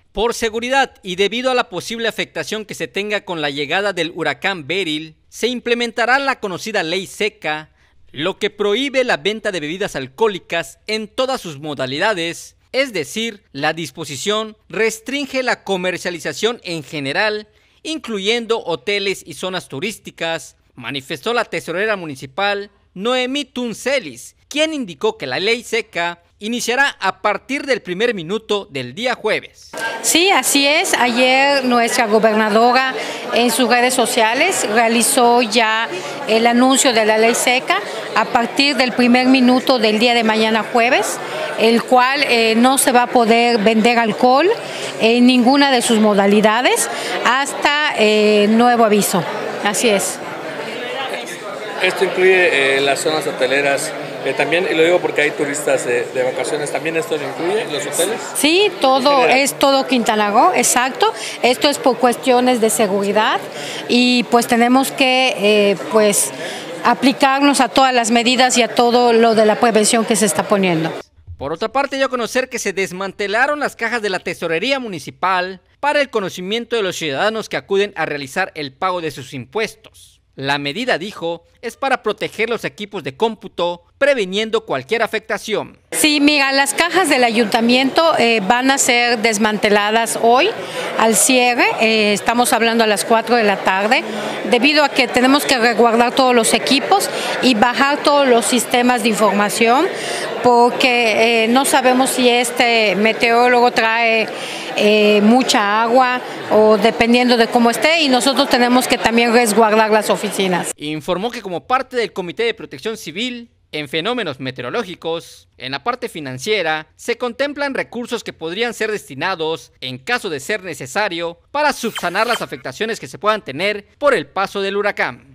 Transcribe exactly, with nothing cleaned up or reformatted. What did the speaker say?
Por seguridad y debido a la posible afectación que se tenga con la llegada del huracán Beryl, se implementará la conocida ley seca, lo que prohíbe la venta de bebidas alcohólicas en todas sus modalidades, es decir, la disposición restringe la comercialización en general, incluyendo hoteles y zonas turísticas, manifestó la tesorera municipal Noemí Tuncelis, quien indicó que la ley seca iniciará a partir del primer minuto del día jueves. Sí, así es. Ayer nuestra gobernadora en sus redes sociales realizó ya el anuncio de la ley seca a partir del primer minuto del día de mañana jueves, el cual eh, no se va a poder vender alcohol en ninguna de sus modalidades hasta eh, nuevo aviso. Así es. Esto incluye eh, las zonas hoteleras eh, también, y lo digo porque hay turistas de, de vacaciones, ¿también esto lo incluye, los hoteles? Sí, todo es todo Quintana Roo, exacto. Esto es por cuestiones de seguridad y pues tenemos que eh, pues aplicarnos a todas las medidas y a todo lo de la prevención que se está poniendo. Por otra parte, dio a conocer que se desmantelaron las cajas de la tesorería municipal para el conocimiento de los ciudadanos que acuden a realizar el pago de sus impuestos. La medida, dijo, es para proteger los equipos de cómputo, previniendo cualquier afectación. Sí, mira, las cajas del ayuntamiento eh, van a ser desmanteladas hoy al cierre, eh, estamos hablando a las cuatro de la tarde, debido a que tenemos que resguardar todos los equipos y bajar todos los sistemas de información, porque eh, no sabemos si este meteorólogo trae eh, mucha agua o dependiendo de cómo esté, y nosotros tenemos que también resguardar las oficinas. Informó que como parte del Comité de Protección Civil, en fenómenos meteorológicos, en la parte financiera, se contemplan recursos que podrían ser destinados, en caso de ser necesario, para subsanar las afectaciones que se puedan tener por el paso del huracán.